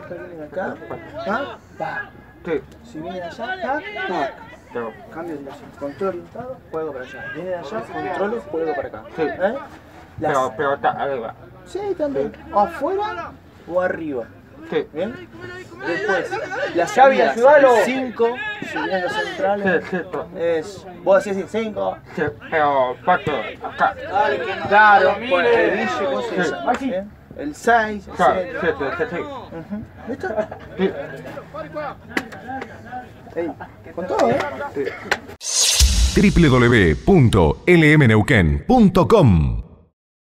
vienen acá, ¿ah? Pa. Sí. Si vienen allá, tac, tac. Cambio de dirección. Control orientado, juego para allá. Vienen allá, control, juego para acá. Sí. Pero está arriba. Sí, también. ¿Afuera o arriba? Sí. ¿Bien? Después, las Xavi, salidas, ayúdalo. 5, si vienen los centrales, Sí. es... Vos decís 5. Sí, pero 4 acá. Claro, por el Guille, vos decís, Sí. ¿bien? El 6, el Claro, 7. sí. ¿Listo? Sí. Ey, con todo, ¿eh? Sí. www.lmneuquén.com